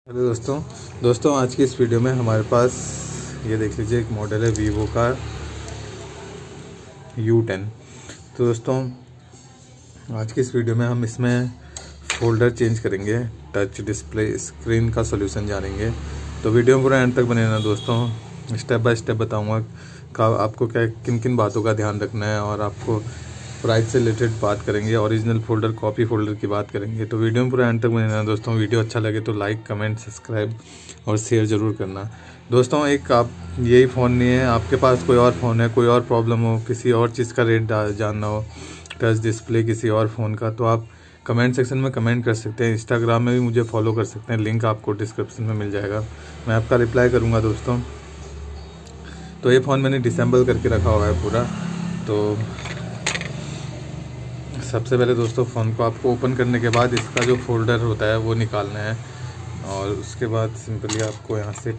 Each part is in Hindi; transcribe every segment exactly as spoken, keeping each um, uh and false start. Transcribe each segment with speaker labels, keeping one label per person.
Speaker 1: हेलो दोस्तों दोस्तों आज की इस वीडियो में हमारे पास ये देख लीजिए एक मॉडल है वीवो का यू टेन। तो दोस्तों आज की इस वीडियो में हम इसमें फोल्डर चेंज करेंगे, टच डिस्प्ले स्क्रीन का सॉल्यूशन जानेंगे। तो वीडियो पूरा एंड तक बने रहना दोस्तों। स्टेप बाय स्टेप बताऊंगा का आपको क्या किन किन बातों का ध्यान रखना है, और आपको प्राइस से रिलेटेड बात करेंगे, ओरिजिनल फोल्डर कॉपी फोल्डर की बात करेंगे। तो वीडियो में पूरा एंड तक बने रहना दोस्तों। वीडियो अच्छा लगे तो लाइक कमेंट सब्सक्राइब और शेयर ज़रूर करना दोस्तों। एक आप यही फ़ोन नहीं है, आपके पास कोई और फ़ोन है, कोई और प्रॉब्लम हो, किसी और चीज़ का रेट जानना हो, टच डिस्प्ले किसी और फ़ोन का, तो आप कमेंट सेक्शन में कमेंट कर सकते हैं। इंस्टाग्राम में भी मुझे फॉलो कर सकते हैं, लिंक आपको डिस्क्रिप्शन में मिल जाएगा, मैं आपका रिप्लाई करूँगा दोस्तों। तो ये फ़ोन मैंने डिसेंबल करके रखा हुआ है पूरा। तो सबसे पहले दोस्तों फ़ोन को आपको ओपन करने के बाद इसका जो फोल्डर होता है वो निकालना है, और उसके बाद सिंपली आपको यहाँ से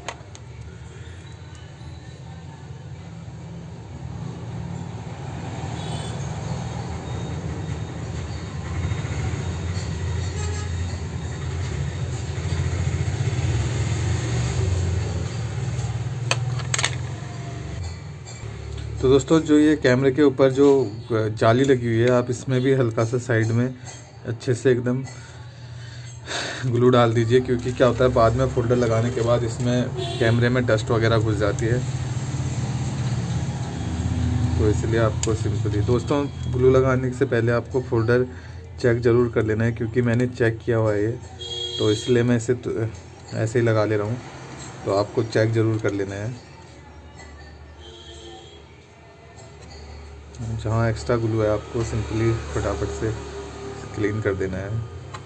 Speaker 1: तो दोस्तों जो ये कैमरे के ऊपर जो जाली लगी हुई है, आप इसमें भी हल्का सा साइड में अच्छे से एकदम ग्लू डाल दीजिए, क्योंकि क्या होता है बाद में फोल्डर लगाने के बाद इसमें कैमरे में डस्ट वगैरह घुस जाती है। तो इसलिए आपको सिंपली दोस्तों ग्लू लगाने से पहले आपको फोल्डर चेक ज़रूर कर लेना है, क्योंकि मैंने चेक किया हुआ है ये, तो इसलिए मैं इसे तो ऐसे ही लगा ले रहा हूँ। तो आपको चेक ज़रूर कर लेना है। जहाँ एक्स्ट्रा ग्लू है आपको सिंपली फटाफट से क्लीन कर देना है।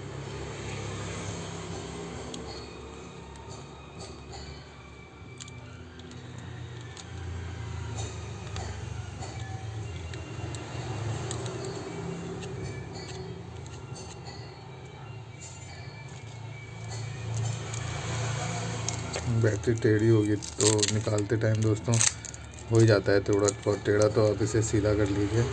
Speaker 1: बैटरी टेढ़ी होगी तो निकालते टाइम दोस्तों हो ही जाता है थोड़ा बहुत टेढ़ा, तो आप इसे सीधा कर लीजिए।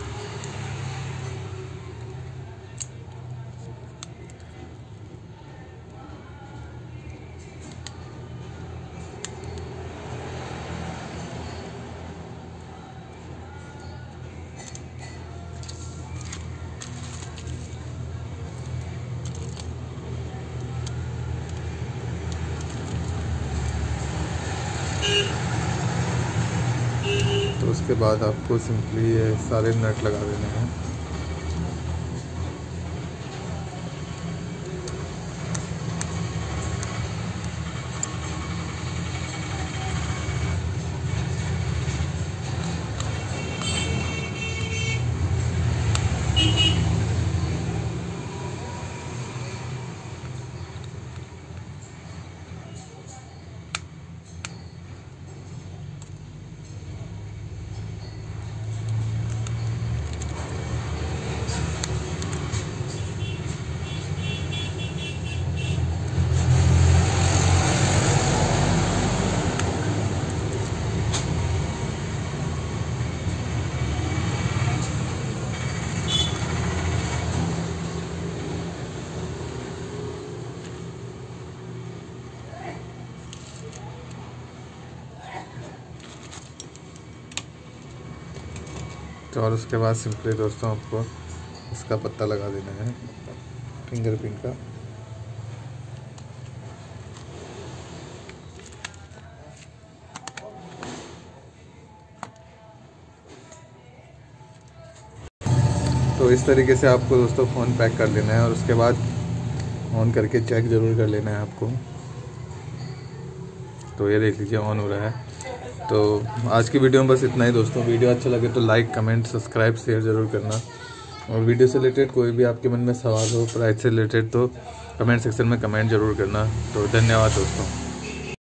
Speaker 1: तो उसके बाद आपको सिंपली ये सारे नट लगा देने हैं। तो और उसके बाद सिंपली दोस्तों आपको इसका पत्ता लगा देना है फिंगरप्रिंट का। तो इस तरीके से आपको दोस्तों फ़ोन पैक कर लेना है, और उसके बाद ऑन करके चेक ज़रूर कर लेना है आपको। तो ये देख लीजिए ऑन हो रहा है। तो आज की वीडियो में बस इतना ही दोस्तों। वीडियो अच्छा लगे तो लाइक कमेंट सब्सक्राइब शेयर ज़रूर करना, और वीडियो से रिलेटेड कोई भी आपके मन में सवाल हो प्राइस से रिलेटेड तो कमेंट सेक्शन में कमेंट ज़रूर करना। तो धन्यवाद दोस्तों।